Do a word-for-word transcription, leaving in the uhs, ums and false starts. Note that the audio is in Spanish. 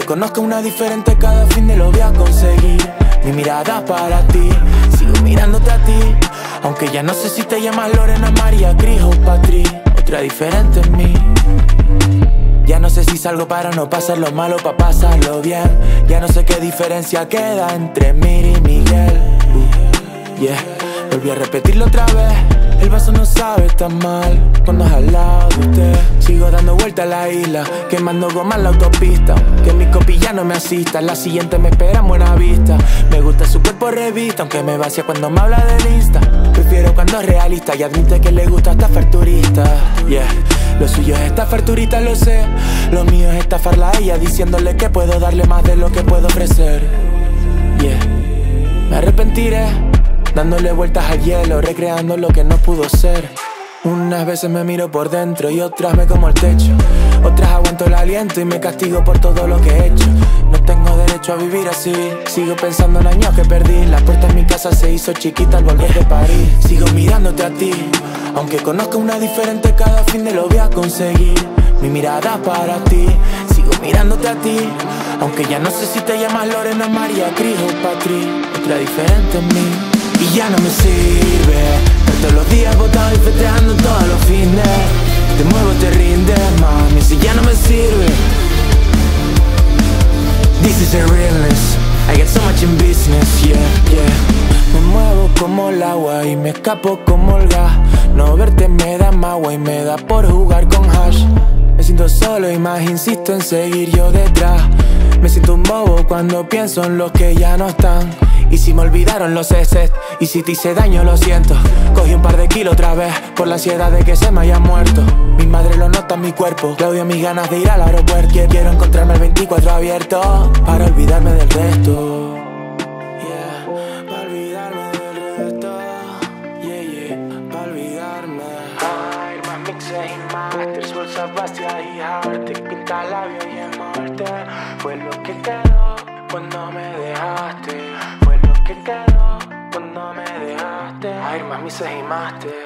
conozca una diferente, cada fin de lo voy a conseguir. Mi mirada para ti, sigo mirándote a ti. Aunque ya no sé si te llamas Lorena, María, Cris o Patri. Otra diferente en mí. Ya no sé si salgo para no pasarlo malo, pa' pasarlo bien. Ya no sé qué diferencia queda entre Miri y Miguel. uh, Yeah, volví a repetirlo otra vez. El vaso no sabe tan mal cuando es al lado de usted. Sigo dando vuelta a la isla, quemando goma en la autopista. Que mi copilla no me asista, en la siguiente me espera en Buena Vista. Me gusta su cuerpo revista, aunque me vacía cuando me habla del Insta. Prefiero cuando es realista y admite que le gusta estafar turista. Yeah, lo suyo es estafar turista, lo sé. Lo mío es estafarla a ella, diciéndole que puedo darle más de lo que puedo ofrecer. Yeah, me arrepentiré, dándole vueltas al hielo, recreando lo que no pudo ser. Unas veces me miro por dentro y otras me como el techo. Otras aguanto el aliento y me castigo por todo lo que he hecho. No tengo derecho a vivir así. Sigo pensando en años que perdí. La puerta en mi casa se hizo chiquita al volver de París. Sigo mirándote a ti, aunque conozca una diferente, cada fin de lo voy a conseguir. Mi mirada para ti, sigo mirándote a ti. Aunque ya no sé si te llamas Lorena, María, Cris o Patri. Otra diferente en mí. Y ya no me sirve estar todos los días botado y festejando todos los fines. Te muevo, te rindes, mami, si ya no me sirve. This is a realness, I get so much in business, yeah, yeah. Me muevo como el agua y me escapo como el gas. No verte me da magua y me da por jugar con hash. Me siento solo y más insisto en seguir yo detrás. Me siento un bobo cuando pienso en los que ya no están. Y si me olvidaron los heces, y si te hice daño lo siento. Cogí un par de kilos otra vez, por la ansiedad de que se me haya muerto. Mi madre lo nota en mi cuerpo, le odio mis ganas de ir al aeropuerto. Quiero encontrarme el veinticuatro abierto, para olvidarme del resto. Yeah, para olvidarme del resto. Yeah, yeah, para olvidarme. Hay más mixes y masters, bolsa vacía y Arctic. Pinta labios y esmalte, fue lo que quedó cuando me dejaste. Que quedó cuando me dejaste. Hay más mises y máster.